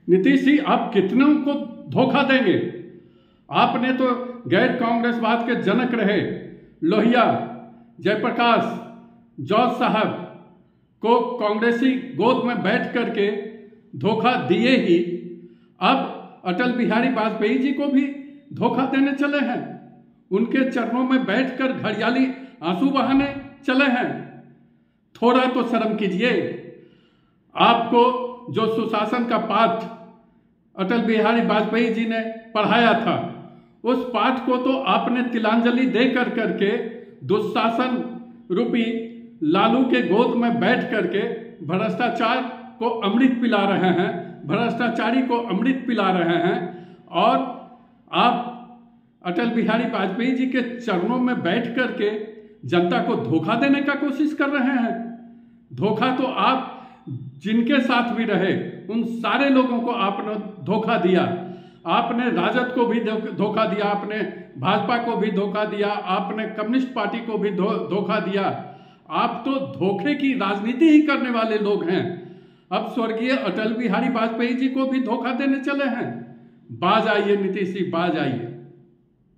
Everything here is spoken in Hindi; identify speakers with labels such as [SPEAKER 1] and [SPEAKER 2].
[SPEAKER 1] नीतीश जी, आप कितनों को धोखा देंगे? आपने तो गैर कांग्रेसवाद के जनक रहे लोहिया जयप्रकाश जॉर्ज साहब को कांग्रेसी गोद में बैठ करके धोखा दिए ही, अब अटल बिहारी वाजपेयी जी को भी धोखा देने चले हैं। उनके चरणों में बैठकर घड़ियाली आंसू बहाने चले हैं। थोड़ा तो शर्म कीजिए। आपको जो सुशासन का पाठ अटल बिहारी वाजपेयी जी ने पढ़ाया था, उस पाठ को तो आपने तिलांजलि दे करके दुशासन रूपी लालू के गोद में बैठ करके भ्रष्टाचार को अमृत पिला रहे हैं, भ्रष्टाचारी को अमृत पिला रहे हैं। और आप अटल बिहारी वाजपेयी जी के चरणों में बैठ करके जनता को धोखा देने का कोशिश कर रहे हैं। धोखा तो आप जिनके साथ भी रहे उन सारे लोगों को आपने धोखा दिया। आपने राजद को भी धोखा दिया, आपने भाजपा को भी धोखा दिया, आपने कम्युनिस्ट पार्टी को भी धोखा दिया। आप तो धोखे की राजनीति ही करने वाले लोग हैं। अब स्वर्गीय अटल बिहारी वाजपेयी जी को भी धोखा देने चले हैं। बाज आइए नीतीश जी, बाज आइए।